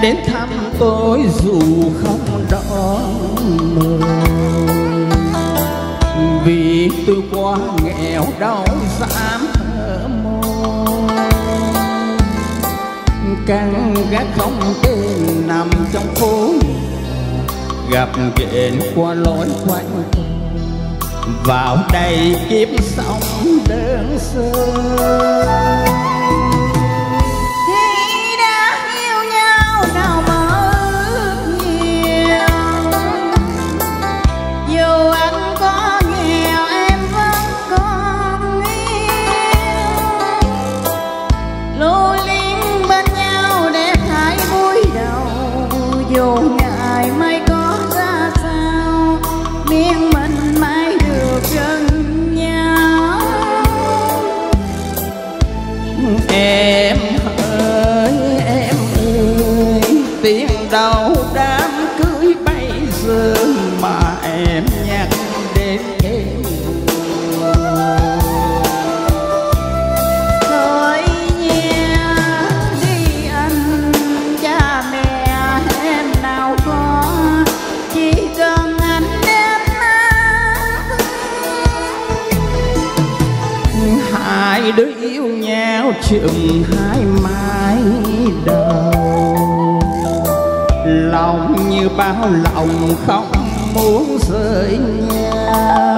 đến thăm tôi dù không đón mời, vì tôi quá nghèo đâu dám thở môi. Căn gác không tên nằm trong phố gặp ghện qua lối quanh, vào đây kiếp sống đơn sơ. Khi đã yêu nhau nào mà ước nhiều, dù anh có nghèo em vẫn còn yêu. Lưu luyến bên nhau để hai vui đầu, dù ngày mai có ra sao, miên mình mãi được gần nhau. Em ơi em ơi, tiếng đầu đám cưới bây giờ mà em nhắc đến em. Thôi nhé đi anh, cha mẹ em nào có, chỉ cần anh đến Hai đứa yêu nhau chừng hai mái đầu, lòng như bao lòng không muốn rời nhau.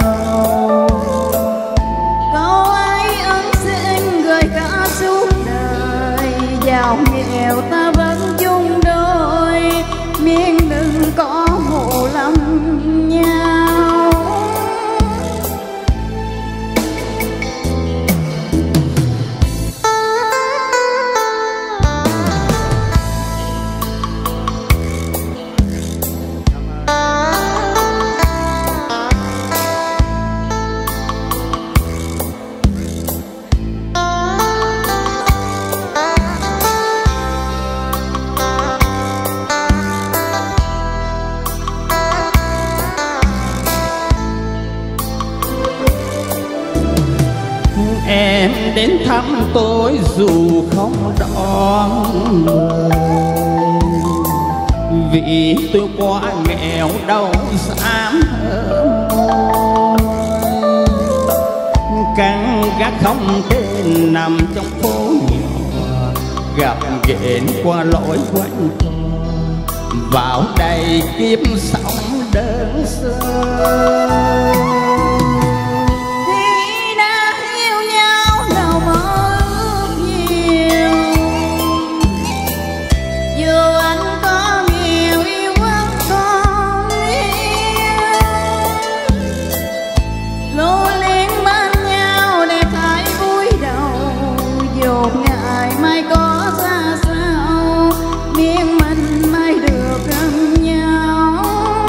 câu ấy ân xin gửi cả suốt đời, giàu nghèo ta vẫn chung đôi, miên đừng có hộ lầm nhau. Em đến thăm tôi dù không đón mời, vì tôi quá nghèo đâu dám hở môi. Căn gác không tên nằm trong phố nhỏ, gặp ghện qua lối quanh co, vào đây kiếp sống đơn sơ. Ngày mai có ra sao, miên mình mai được gần nhau.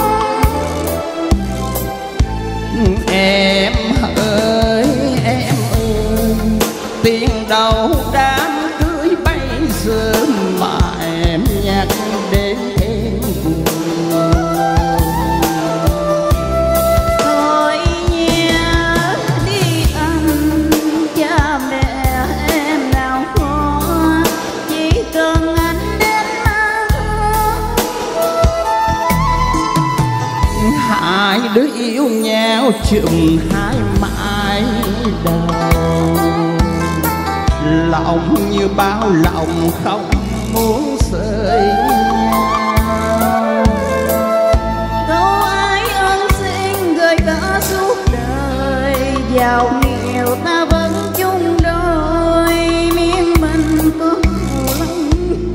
Em ơi em ơi, tiếng đầu đám cưới bây giờ mà em nhắc đến em buồn. Thôi nhé đi anh, cha mẹ em nào có, chỉ cần anh đến Hai đứa yêu nhau chừng hai mái đầu, lòng như bao lòng không muốn rời nhau. câu ai ân xin gửi cả suốt đời, giàu nghèo ta vẫn chung đôi, miên mình có lắm.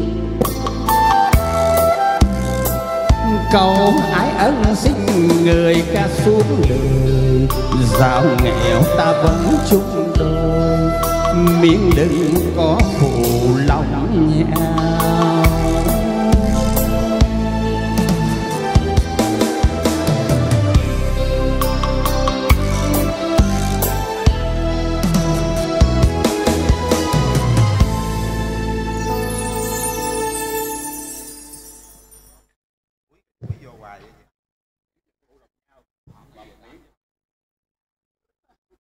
Câu ái ân xin người ca suốt đời, giàu nghèo ta vẫn chung đôi, miễn đừng có phụ lòng nhau. Vô hoài vậy.